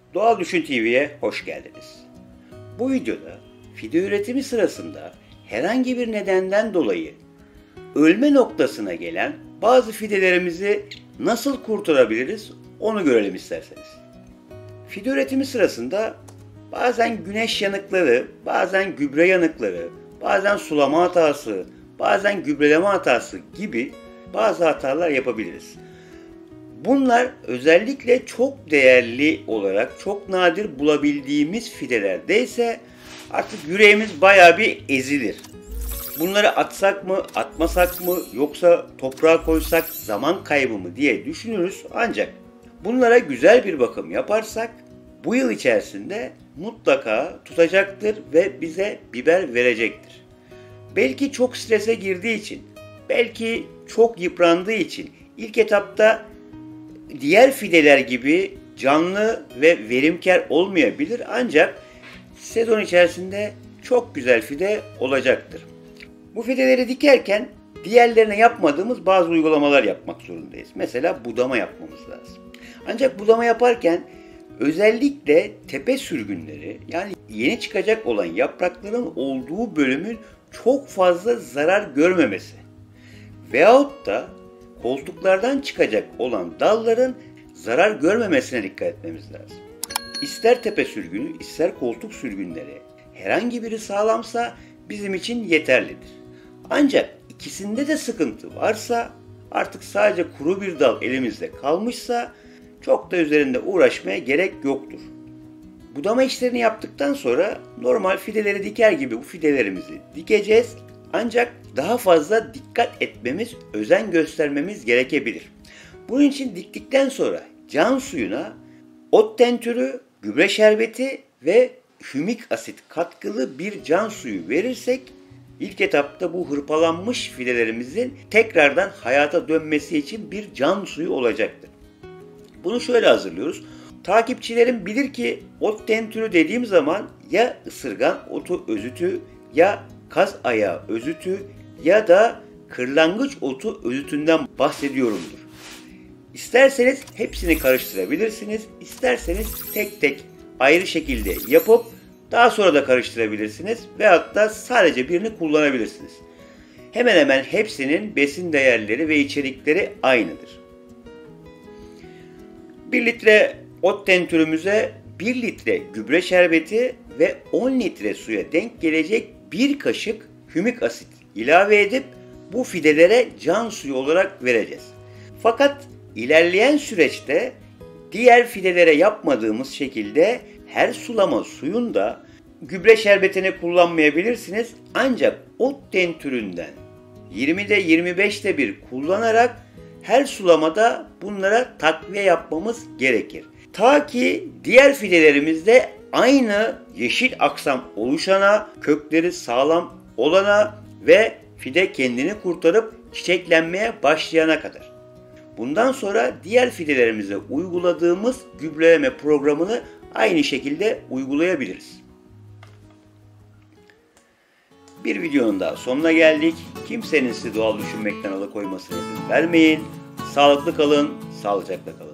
Doğal Düşün TV'ye hoş geldiniz. Bu videoda fide üretimi sırasında herhangi bir nedenden dolayı ölme noktasına gelen bazı fidelerimizi nasıl kurtarabiliriz onu görelim isterseniz. Fide üretimi sırasında bazen güneş yanıkları, bazen gübre yanıkları, bazen sulama hatası, bazen gübreleme hatası gibi bazı hatalar yapabiliriz. Bunlar özellikle çok değerli olarak çok nadir bulabildiğimiz fidelerde ise artık yüreğimiz bayağı bir ezilir. Bunları atsak mı, atmasak mı, yoksa toprağa koysak zaman kaybı mı diye düşünürüz. Ancak bunlara güzel bir bakım yaparsak bu yıl içerisinde mutlaka tutacaktır ve bize biber verecektir. Belki çok strese girdiği için, belki çok yıprandığı için ilk etapta diğer fideler gibi canlı ve verimkar olmayabilir, ancak sezon içerisinde çok güzel fide olacaktır. Bu fideleri dikerken diğerlerine yapmadığımız bazı uygulamalar yapmak zorundayız. Mesela budama yapmamız lazım. Ancak budama yaparken özellikle tepe sürgünleri, yani yeni çıkacak olan yaprakların olduğu bölümün çok fazla zarar görmemesi veyahut da koltuklardan çıkacak olan dalların zarar görmemesine dikkat etmemiz lazım. İster tepe sürgünü, ister koltuk sürgünleri herhangi biri sağlamsa bizim için yeterlidir. Ancak ikisinde de sıkıntı varsa, artık sadece kuru bir dal elimizde kalmışsa çok da üzerinde uğraşmaya gerek yoktur. Budama işlerini yaptıktan sonra normal fideleri diker gibi bu fidelerimizi dikeceğiz. Ancak daha fazla dikkat etmemiz, özen göstermemiz gerekebilir. Bunun için diktikten sonra can suyuna ot tentürü, gübre şerbeti ve hümik asit katkılı bir can suyu verirsek ilk etapta bu hırpalanmış fidelerimizin tekrardan hayata dönmesi için bir can suyu olacaktır. Bunu şöyle hazırlıyoruz. Takipçilerim bilir ki ot tentürü dediğim zaman ya ısırgan otu özütü, ya kaz ayağı özütü ya da kırlangıç otu özütünden bahsediyorumdur. İsterseniz hepsini karıştırabilirsiniz, isterseniz tek tek ayrı şekilde yapıp daha sonra da karıştırabilirsiniz veyahut da sadece birini kullanabilirsiniz. Hemen hemen hepsinin besin değerleri ve içerikleri aynıdır. 1 litre ot tentürümüze 1 litre gübre şerbeti ve 10 litre suya denk gelecek 1 kaşık hümik asit ilave edip bu fidelere can suyu olarak vereceğiz. Fakat ilerleyen süreçte diğer fidelere yapmadığımız şekilde her sulama suyunda gübre şerbetini kullanmayabilirsiniz. Ancak ot tentüründen 20'de 25'te bir kullanarak her sulamada bunlara takviye yapmamız gerekir. Ta ki diğer fidelerimizde aynı yeşil aksam oluşana, kökleri sağlam olana ve fide kendini kurtarıp çiçeklenmeye başlayana kadar. Bundan sonra diğer fidelerimize uyguladığımız gübreleme programını aynı şekilde uygulayabiliriz. Bir videonun daha sonuna geldik. Kimsenin sizi doğal düşünmekten alıkoymasına izin vermeyin. Sağlıklı kalın, sağlıcakla kalın.